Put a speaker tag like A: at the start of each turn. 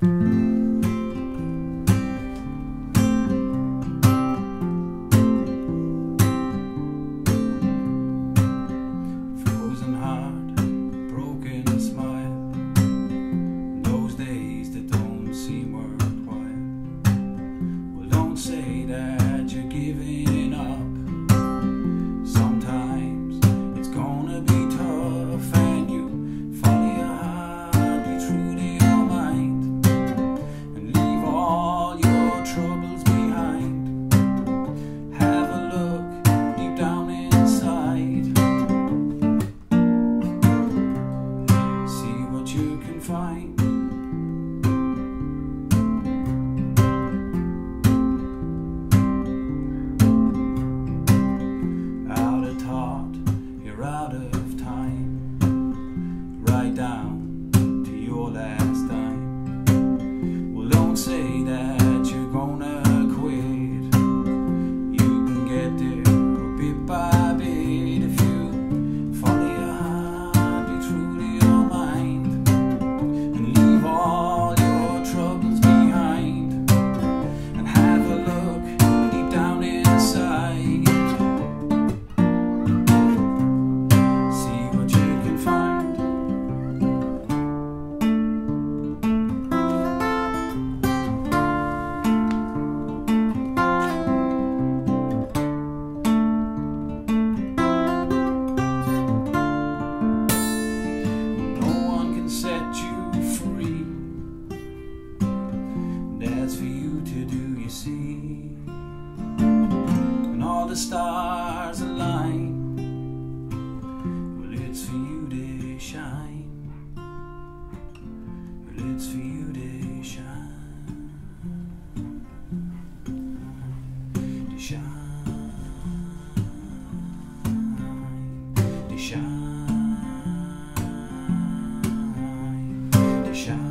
A: Frozen heart, broken smile, those days that don't seem worthwhile. Well, don't say that you're giving up. Sometimes it's gonna be tough, and you follow your heart, be true to your mind, and leave all your troubles behind. Have a look deep down inside, see what you can find. Out of thought, you're out of time, right down to your last dime. Well, don't say that you're gonna quit. You can get there bit by bit if you follow your heart, be true to your mind, and leave all your troubles behind, and have a look deep down inside, see what you can find. No one can set you free, that's for you to do, you see. When all the stars align, well, it's for you to shine. Well, it's for you to shine, to shine, to shine, to shine.